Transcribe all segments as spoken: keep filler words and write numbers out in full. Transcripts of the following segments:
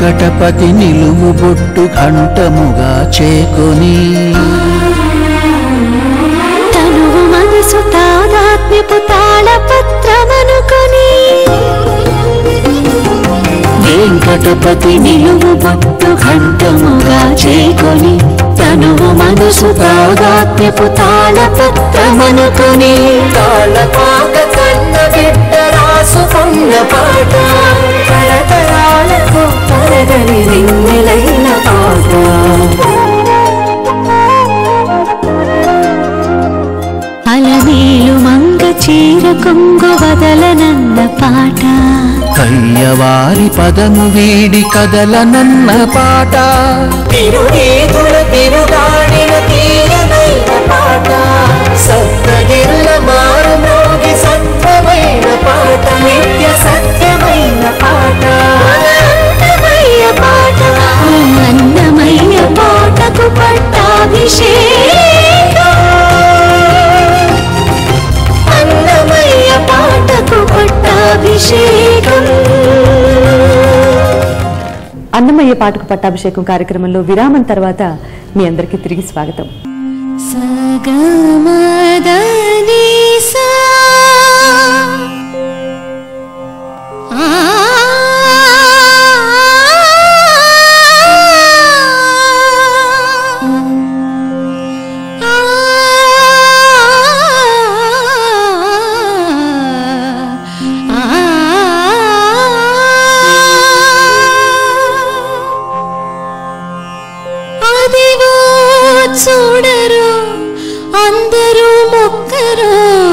వెంకటపతి నిలువు బొట్టు ఘంటముగా చేకొని తనువు మనసు తాదాత్మ్యపు తాళపత్రమనుకొని వెంకటపతి నిలువు బొట్టు ఘంటముగా చేకొని తనువు మనసు తాదాత్మ్యపు తాళపత్రమనుకొని తాళపాక కన్న బిడ్డ రాసుకున్న పాట తరతరాలకు తరగని వెన్నెలైన పాట అలమేలు మంగ చీర కొంగు వదలనన్న పాట కయ్యవారి పదము వీడి కదలనన్న పాట తిరుగేతుల తిరుగాడిన తీయనైన పాట సప్తగిరుల మారు మోగి సత్యమైన పాట నిత్య సత్యమైన పాట అన్నమయ్య పాట అన్నమయ్య పాటకు పట్టాభిషేకం అన్నమయ్య పాటకు పట్టాభిషేకం. అన్నమయ్య పాటకు పట్టాభిషేకం కార్యక్రమంలో విరామం తర్వాత మీ అందరికీ తిరిగి స్వాగతం. సగమదని సా చూడరు అందరూ మొక్కరు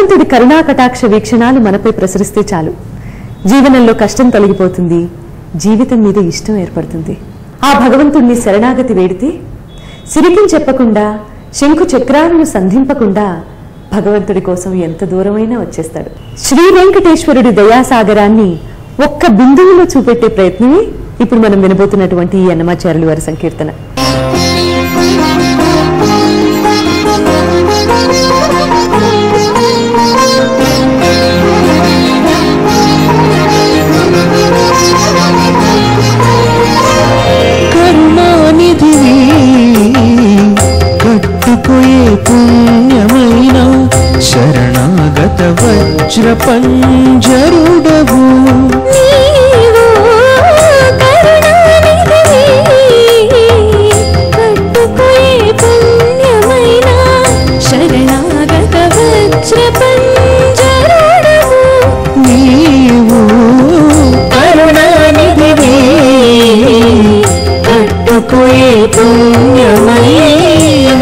భగవంతుడి కరుణా కటాక్ష వీక్షణాలు మనపై ప్రసరిస్తే చాలు, జీవనంలో కష్టం తొలగిపోతుంది, జీవితం మీద ఇష్టం ఏర్పడుతుంది. ఆ భగవంతుణ్ణి శరణాగతి వేడితే సిరికిం చెప్పకుండా, శంకు చక్రాలను సంధింపకుండా భగవంతుడి కోసం ఎంత దూరమైనా వచ్చేస్తాడు. శ్రీ వెంకటేశ్వరుడి దయాసాగరాన్ని ఒక్క బిందువులో చూపెట్టే ప్రయత్నమే ఇప్పుడు మనం వినబోతున్నటువంటి ఈ అన్నమాచార్యుల వారి సంకీర్తన. కరుణానిధివి కట్టుకోయే పుణ్యమైన శరణాగత వజ్ర పంజరుడవు, నీవు కరుణానిధివి కట్టుకోయే పుణ్యమైన.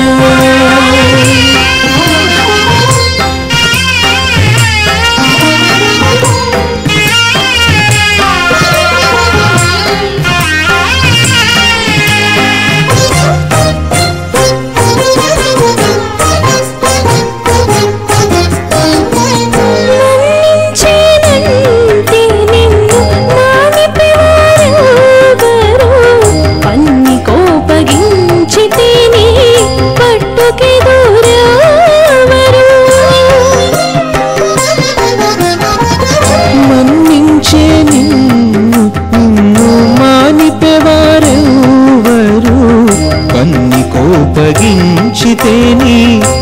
కోపగించితేని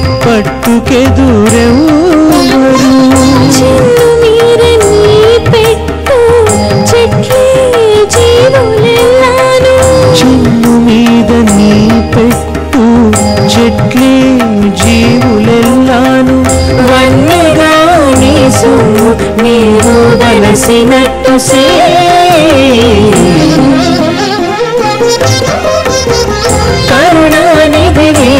పట్టుకెదురెవరు, చిన్ను మీరని పెట్టు చెట్లే జీవులెల్లాను, చిన్ను మీద నీ పెట్టు చెట్లే జీవులెల్లాను, వన్నెగా నీ సొమ్ము నీవు వలసినట్టు సే కరుణానిధివి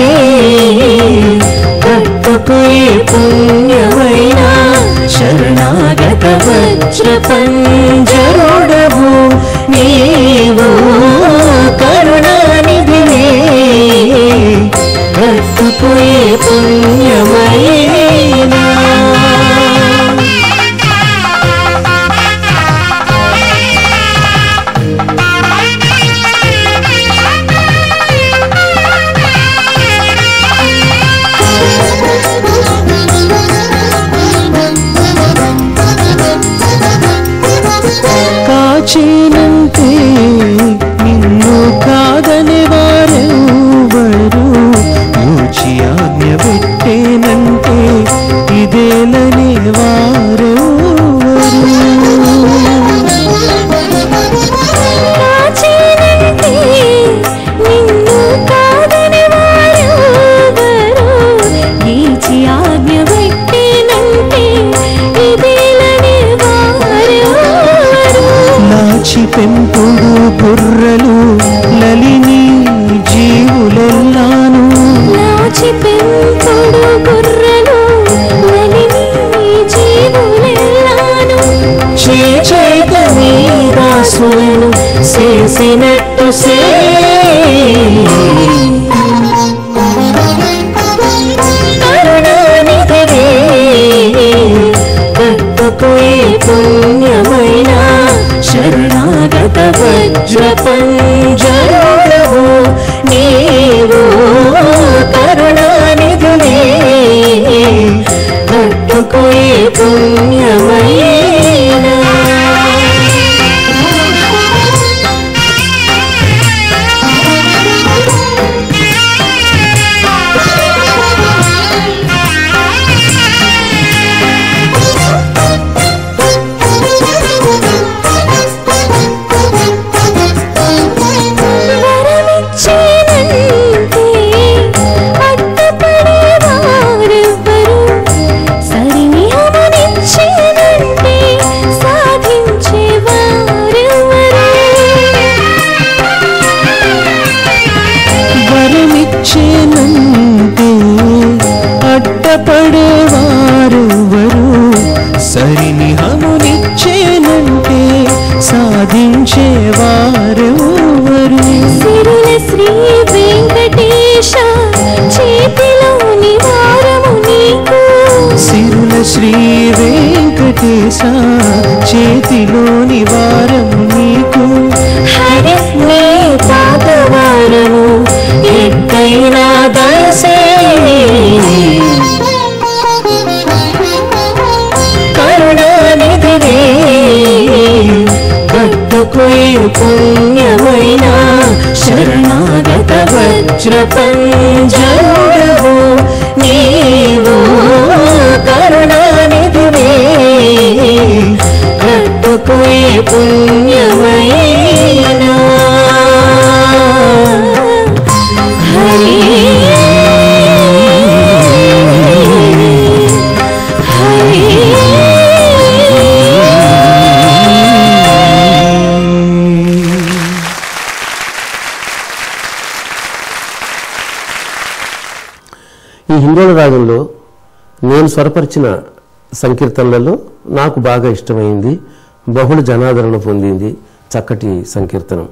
కట్టుకోయే పుణ్యమైన శరణాగత వజ్ర పంజరుడవు, నీవు కరుణానిధివి కట్టుకోయే పుణ్యమైన. కాచేనంటే నిన్ను కాదని వారెవరు, ఊచి ఆజ్ఞ పెట్టేనంటే ఇదేలని వారెవరు, నిన్ను కాదని వారెవరు, ఈచి ఆజ్ఞ పెట్టేనంటే ఇదేలని వారెవరు, నాచి పెంపుడు బుర్రలు లలిని జీవులెల్లాను, నాచి పెంపుడు గుర్రలు లలిని జీవులెల్లాను, చేచేత నీ దాసులను చేసినట్టు సే కరుణానిధివి కట్టుకోయే పుణ్యమైన శరణాగత వజ్ర పంజరుడవు, నీవు కరుణానిధివి కట్టుకోయే పుణ్యమైన. వారెవ్వరు సిరుల శ్రీ వెంకటేశ చేతిలోని వారము నీకు సిరుల శ్రీ వెంకటేశ చేతిలోని వారము నీకు హరి నీ పాదవారము ఎక్కైనా దయసే కరుణానిధివే కట్టుకోయి పుణ్యమైన శరణాగత వజ్ర పంజరుడవు నీవు కరుణానిధివే కట్టుకోయి పుణ్యమైన హరి ఈ హిందోళ రాగంలో నేను స్వరపరిచిన సంకీర్తనలలో నాకు బాగా ఇష్టమైంది, బహుళ జనాదరణ పొందింది చక్కటి సంకీర్తనం.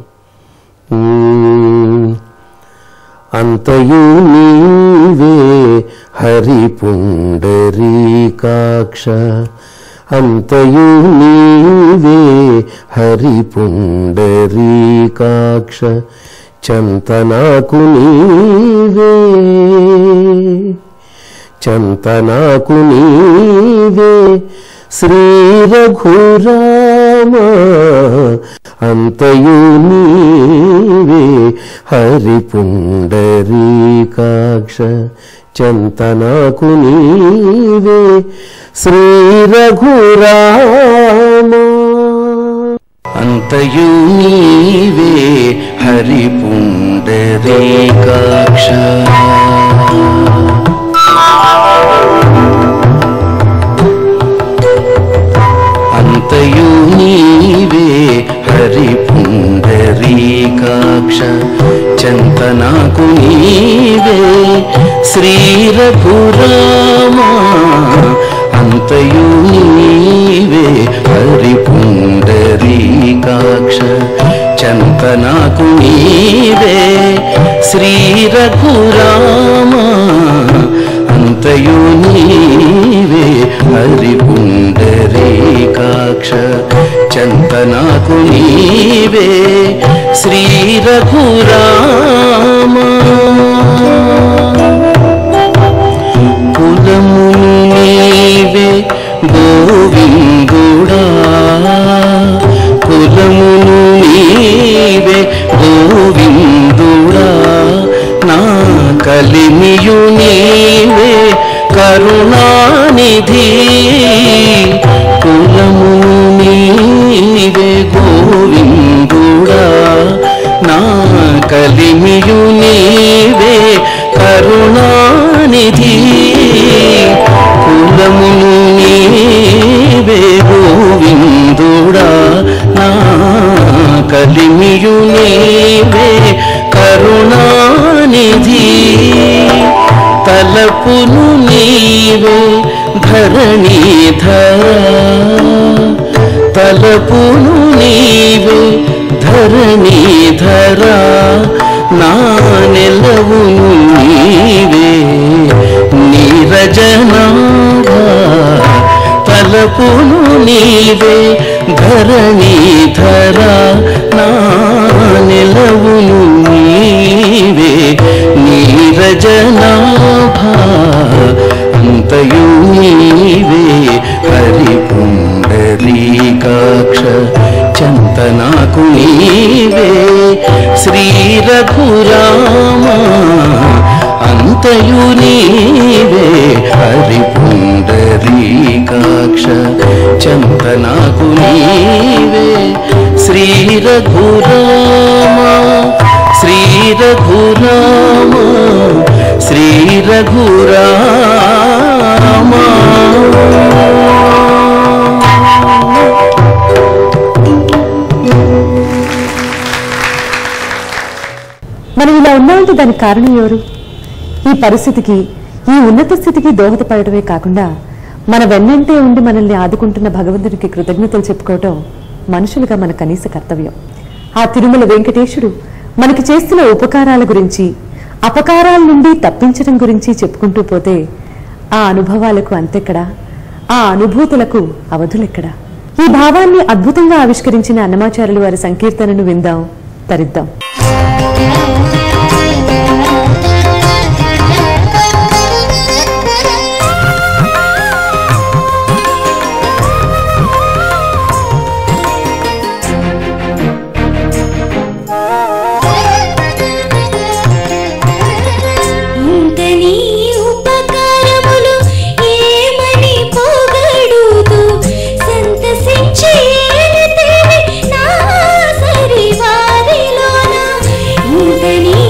అంతయు నీవే హరి పుండరీకాక్ష అంతయు నీవే హరి పుండరీకాక్ష చంతనాకు నీవే చంతనాకు నీవే శ్రీ రఘురామ అంతయు నీవే హరి పుండరీకాక్ష చంతనాకు నీవే శ్రీ రఘురామ అంతయు నీవే హరి పుండరీకాక్ష అంతయు నీవే హరి పుండరీకాక్ష చంతనాకు నీవే శ్రీ రఘురామ అంతయు నీవే హరి పుండరీకాక్ష చంతనాకు నీవే శ్రీ రఘురామ అంతయు నీవే హరి పుండరీకాక్ష చంతనాకు నీవే శ్రీ రఘురామ కులము నీవే గోవిందుడా కులమును నీవే గోవిందుడా నా కలిమియు నీవే కరుణానిధి కులము నీవే గోవిందుడా నా కలిమియు నీవే కరుణానిధి కులమును నీవే గోవిందుడా నా కలిమియు నీవే కరుణానిధి తలపును నీవే ధరణీధర తలపును నీవే ధరణీధర నా నెలవును నీవే నీరజనాభ తలపును నీవే ధరణీధర నా నెలవును నీవే నీరజనాభ అంతయు నీవే హరి పుండరీకాక్ష చంతనాకు నీవే శ్రీ రఘురామ అంతయు నీవే హరి పుండరీకాక్ష చంతనాకు నీవే శ్రీ రఘురామ శ్రీ రఘురామ శ్రీ రఘురామ. మనం ఇలా ఉన్నామంటే దానికి కారణం ఎవరు? ఈ పరిస్థితికి, ఈ ఉన్నత స్థితికి దోహదపడటమే కాకుండా మన వెన్నంటే ఉండి మనల్ని ఆదుకుంటున్న భగవంతుడికి కృతజ్ఞతలు చెప్పుకోవటం మనుషులుగా మన కనీస కర్తవ్యం. ఆ తిరుమల వెంకటేశుడు మనకి చేస్తున్న ఉపకారాల గురించి, అపకారాల నుండి తప్పించడం గురించి చెప్పుకుంటూ పోతే ఆ అనుభవాలకు అంతెక్కడా, ఆ అనుభూతులకు అవధులెక్కడా. ఈ భావాన్ని అద్భుతంగా ఆవిష్కరించిన అన్నమాచార్యులు వారి సంకీర్తనను విందాం, తరిద్దాం. ఇంతని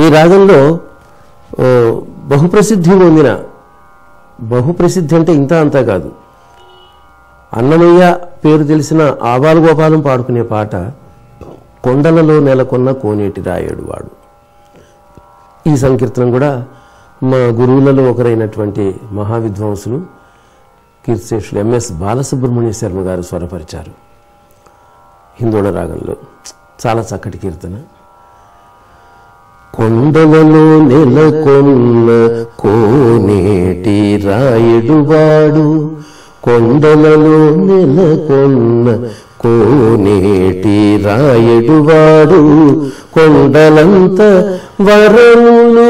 రాగంలో బహుప్రసిద్ధి పొందిన, బహుప్రసిద్ధి అంటే ఇంత అంతా కాదు, అన్నమయ్య పేరు తెలిసిన ఆబాలు గోపాలం పాడుకునే పాట కొండలలో నెలకొన్న కోనేటి రాయడు వాడు. ఈ సంకీర్తనం కూడా మా గురువులలో ఒకరైనటువంటి మహావిద్వాంసులు కీర్తిశేషులు ఎంఎస్ బాలసుబ్రహ్మణ్య శర్మ గారు స్వరపరిచారు హిందోళ రాగంలో. చాలా చక్కటి కీర్తన. కొండలలో నెలకొన్న కోనేటి రాయడు వాడు, కొండలలో నెలకొన్న కోనేటి రాయడు వాడు, కొండలంత వరములు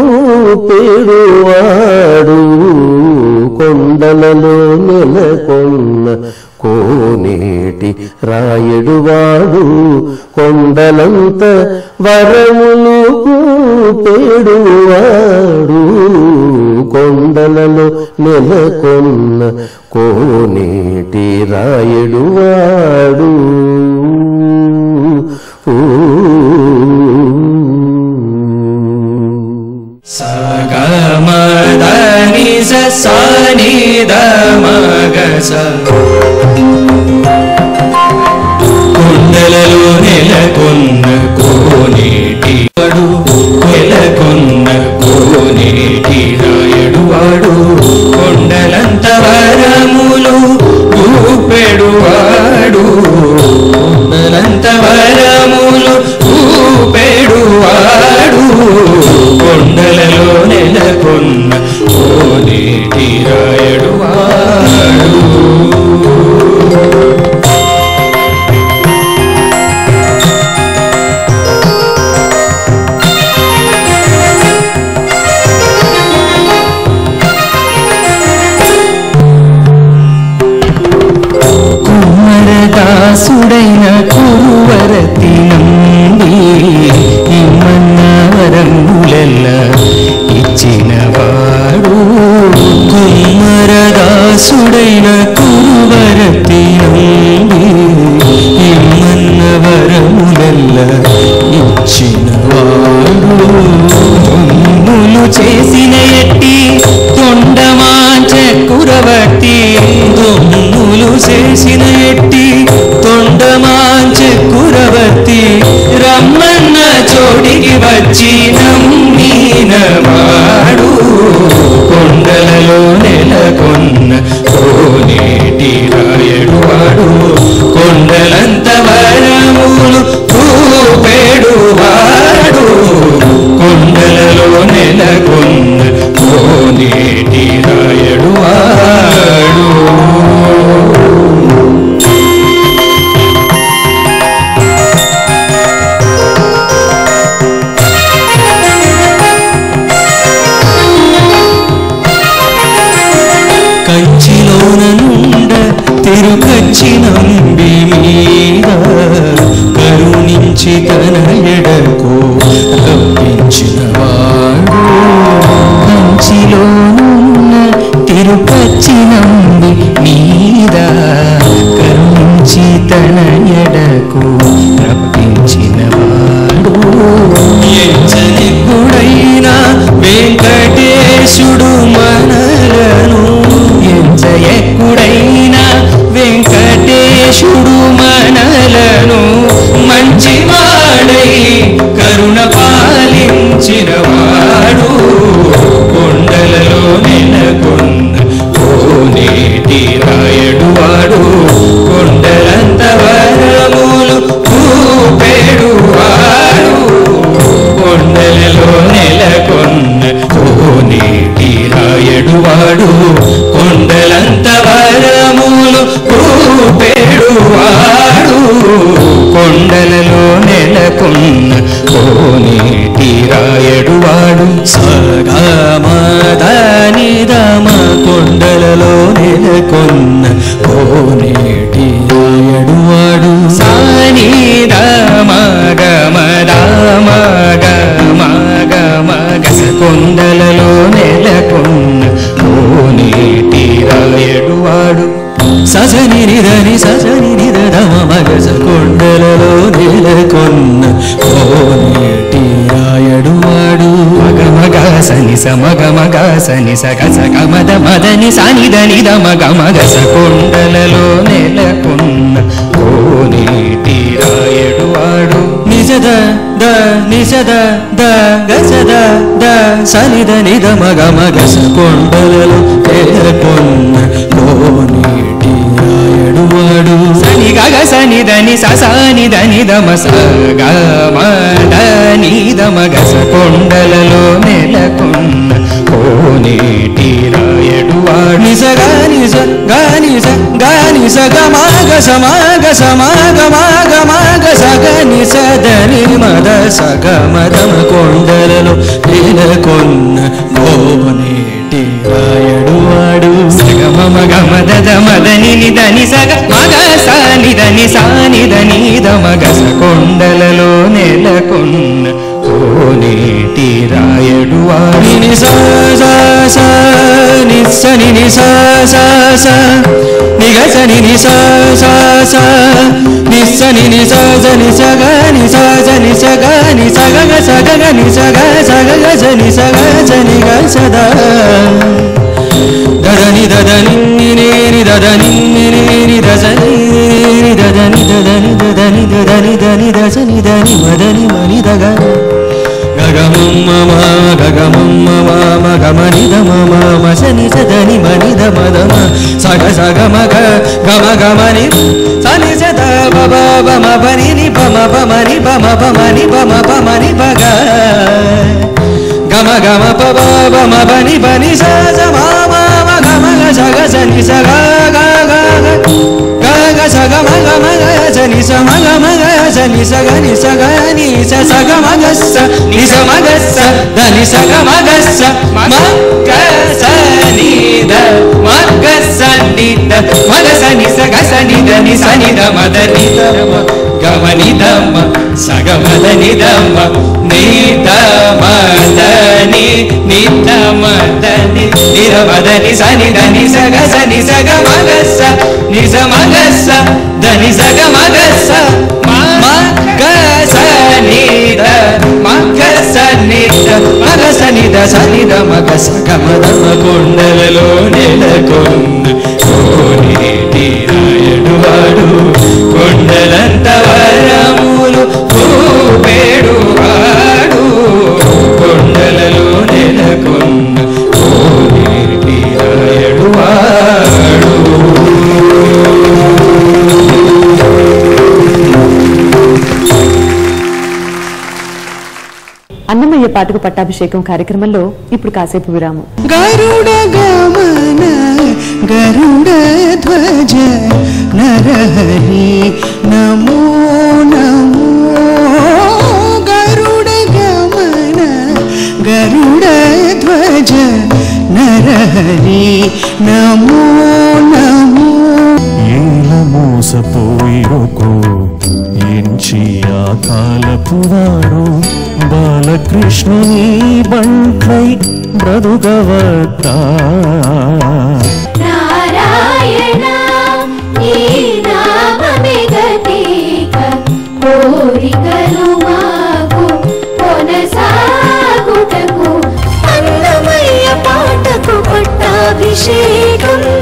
గూపెడువాడు, కొండలలో నెలకొన్న కోనేటి రాయడు వాడు, కొండలంత వరములు గూపెడువాడు, కొండలలో నెలకొన్న కోనేటి రాయడు వాడు. సగమదని సని దమగస కొండలలో నెలకొన్న కోనేటి వాడు, నెలకొన్న కోనేటి రాయడు వాడు, కొండలంత వరములు గూపెడువాడు, కొండలంత వరములు గూపెడువాడు, కొండలలో నెలకొన్న కోనేటి రాయడు వాడు. కుమ్మరదాసుడైన కురువరతి నంది ఇమ్మన్న వరములెల్ల ఇచ్చినవాడు, కుమ్మరదాసుడైన కురువరతి నంది ఇమ్మన్న వరములెల్ల ఇచ్చినవాడు, దొమ్ములు చేసిన ఎట్టి తొండమాంచ కురవతి, దొమ్ములు చేసిన ఎట్టి తొండమాంచ కురవతి, రమ్మన్న చోటికి వచ్చి నమ్మినవాడు, కొండలలో నెలకొన్న కోనేటి రాయడు వాడు, కొండలంత వరములు గూపెడువాడు, కొండలలో నెలకొన్న కోనేటి రాయడు వాడు. కంచిలోన నుండ తిరుకచ్చి నంబి మీద కరుణించి తన ఎడకు రప్పించినవాడు, కంచిలోనున్న తిరుపచ్చి నంబి మీద కరుణించి తన ఎడకు రప్పించినవాడు, ఎంచనికుడైన వెంకటేశుడు మనలను, ఎంచయకుడైన వెంకటేశుడు మనలను, మంచివాడై కరుణ పాలించినవాడు, కొండలలో నెలకొన్న కోనేటి రాయడు వాడు, కొండలంత వరములు గూపెడువాడు, కొండలలో నెలకొన్న కోనేటి రాయడు వాడు, కొండలంత వరములు గూపెడువాడు, కొండలలో నెలకొన్న కోనేటి రాయడు వాడు. సగమదని దమ కొండలలో నెలకొన్న కోనేటి రాయడు వాడు, సాని దమ గమ దమ గమ గమ గస కొండలలో నెలకొన్న కోనేటి రాయడు వాడు, సజని నిదని సజని నిదమ మగస కొండలలో నెలకొన్న కోనేటి రాయడు వాడు. స మగ మగ సని సగ సగ మద మదని సని దని ద మగ మగ స కొండలలో నెలకొన్న కోనేటి రాయడు వాడు నిజద ద నిజద ద గజద ద సని దని ద మగ మగ స కొండలలో నెలకొన్న కోనేటి రాయడు వాడు సని గగ సని దని స సని దని ద మ స గ మ ద ని ద మగ స కొండలలో నెలకొన్న కోనేటి రాయడు వాడు నిజ గాని స గాని స గాని స గ మ గ స మ గ స మ గ మ గ మ గ స గ ని స ద ని మద స గ మ ద మ కొండలలో నెలకొన్న కోనేటి రాయడు వాడు స గ మ మ గ మ ద ద మ ద ని ని ద ని స గ మ గ స ని ద ని స ని ద ని ద మ గ స కొండలలో నెలకొన్న కోనేటి రాయడు వాడు ని స స స ని స ని ని స స స ని గ స ని ని స స స ని స ని ని స స ని స గ ని స స ని స గ ని స గ గ స గ గ ని స గ స గ గ స ని స గ స ని గ స ద ద ద ని ద ద ని ని ని ని ద ద ని ని ని ని ద స ని ని ద ద ని ద ద ని ద ద ని ద ద ని ద ని ద స ని ద ని మ ద ని మ ని ద గ గ గ మ మ మ గ గ మ మ మ మ గ మ ని ద మ మ మ స ని స ద ని మ ని ద మ ద మ స గ స గ మ గ గ మ గ మ ని స ని స ద బ బ బ మ ప ని ని ప మ ప మ ని ప మ ప మ ని ప మ ప మ ని ప గ గ మ గ మ ప బ బ మ ప ని ప ని స స మ మ మ గ మ గ స గ స ని స గ గ గ గ గ గ స గ మ గ మ గ స ని స మ గ మ గ స ని స గ ని స గ ని స స గ మ గ స ని స మ గ స ద ని స గ మ గ స మ గ స ని ద మ గ స ని ద మ గ స ని స గ స ని ద ని స ని ద మ ద ని ద మ గ మ ని ద మ స గ మ ద ని ద మ ని ద మ ద ని ని ద మ ద ని ని ద మ ద ని స ని ద ని స గ స ని స గ మ గ స ని స మ గ స ద ని స గ మ గ స మ గ స ని ద మ గ స ని ద మ గ స ని ద స ని ద మ గ స గ మ ద మ కొండలలో నెలకొన్న కోనేటి రాయడు వాడు కొండలంత వరములు చూపెడు వాడు కొండలలో నెలకొన్న కోనేటి రాయడు వాడు అన్నమయ్య పాటకు పట్టాభిషేకం కార్యక్రమంలో ఇప్పుడు కాసేపు విరామం. గరుడ గమన గరుడ ధ్వజ నరహరి నమో నమో గరుడ గమన గరుడ ధ్వజ నరహరి నమో నమో ఏల మోసపోయిరుకో ఎంచి ఆ కాలపువాడు బాలకృష్ణుని బంట్లై బ్రతుకవద్దా నారాయణ నీ నామమే గతిక కోరికలు మాకు కొనసాగుటకు అన్నమయ్య పాటకు పట్టాభిషేకం